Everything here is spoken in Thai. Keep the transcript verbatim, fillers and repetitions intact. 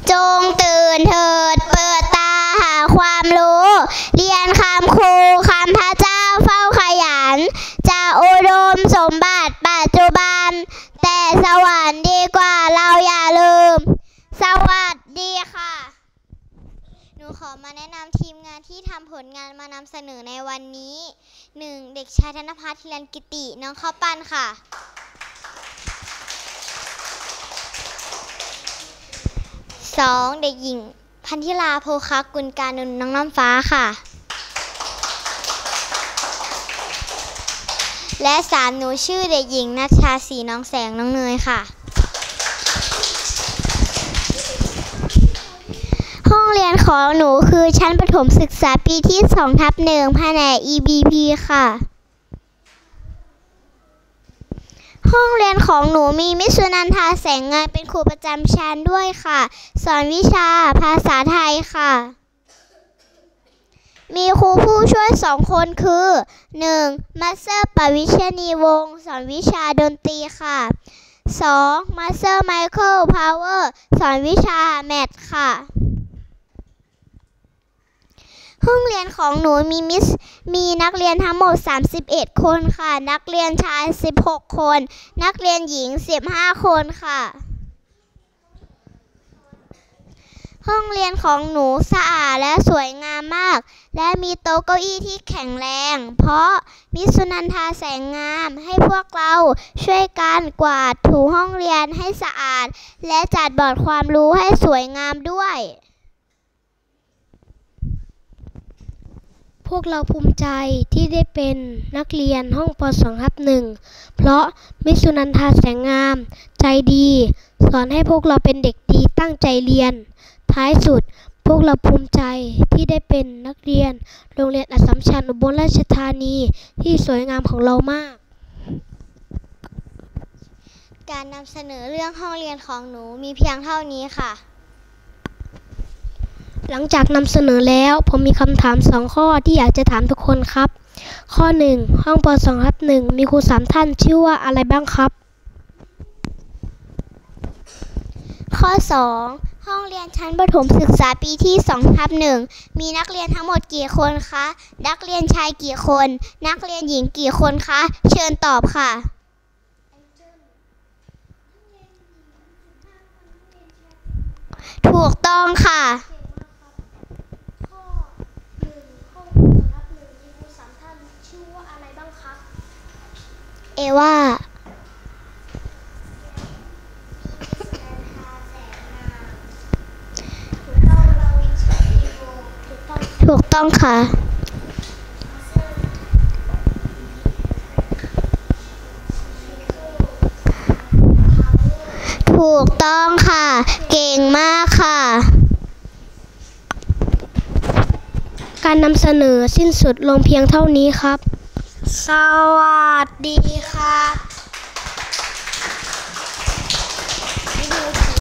จงตื่นเถิดเปิดตาหาความรู้เรียนคำครูคำพระเจ้าเฝ้าขยันจะอุดมสมบัติปัจจุบันแต่สวรรค์ดีกว่าเราอย่าลืมสวัสดีค่ะหนูขอมาแนะนำทีมงานที่ทำผลงานมานำเสนอในวันนี้ หนึ่ง เด็กชายธนภัทร ธีรกิติน้องข้าวปั้นค่ะสอง เด็กหญิงพันธิลาโภคกุลการนนท์น้องน้ำฟ้าค่ะและสามหนูชื่อเด็กหญิงณัชชาศรีน้องแสงน้องเนยค่ะห้องเรียนของหนูคือชั้นประถมศึกษาปีที่สองทับหนึ่งแผนก อี บี พี ค่ะห้องเรียนของหนูมีมิสสุนันทาแสงงามเป็นครูประจำชั้นด้วยค่ะสอนวิชาภาษาไทยค่ะมีครูผู้ช่วยสองคนคือ หนึ่ง มาสเตอร์ปวิชนีวงศ์สอนวิชาดนตรีค่ะสอง มาสเตอร์ไมเคิลพาวเวอร์สอนวิชาแมทค่ะห้องเรียนของหนูมีมิสมีนักเรียนทั้งหมดสามสิบเอ็ดคนค่ะนักเรียนชายสิบหกคนนักเรียนหญิงสิบห้าคนค่ะห้องเรียนของหนูสะอาดและสวยงามมากและมีโต๊ะเก้าอี้ที่แข็งแรงเพราะมิสสุนันทาแสงงามให้พวกเราช่วยกันกวาดถูห้องเรียนให้สะอาดและจัดบอร์ดความรู้ให้สวยงามด้วยพวกเราภูมิใจที่ได้เป็นนักเรียนห้องป สอง ทับ หนึ่ง เพราะมิสสุนันทาแสงงามใจดีสอนให้พวกเราเป็นเด็กดีตั้งใจเรียนท้ายสุดพวกเราภูมิใจที่ได้เป็นนักเรียนโรงเรียนอัสสัมชัญอุบลราชธานีที่สวยงามของเรามากการนำเสนอเรื่องห้องเรียนของหนูมีเพียงเท่านี้ค่ะหลังจากนำเสนอแล้วผมมีคำถามสองข้อที่อยากจะถามทุกคนครับข้อหนึ่งห้องป สอง ทับ หนึ่งมีครูสามท่านชื่อว่าอะไรบ้างครับข้อสองห้องเรียนชั้นประถมศึกษาปีที่สองทับหนึ่งมีนักเรียนทั้งหมดกี่คนคะนักเรียนชายกี่คนนักเรียนหญิงกี่คนคะเชิญตอบค่ะถูกต้องค่ะเอว่าถูกต้องค่ะถูกต้องค่ะเก่งมากค่ะการนำเสนอสิ้นสุดลงเพียงเท่านี้ครับสวัสดีครับ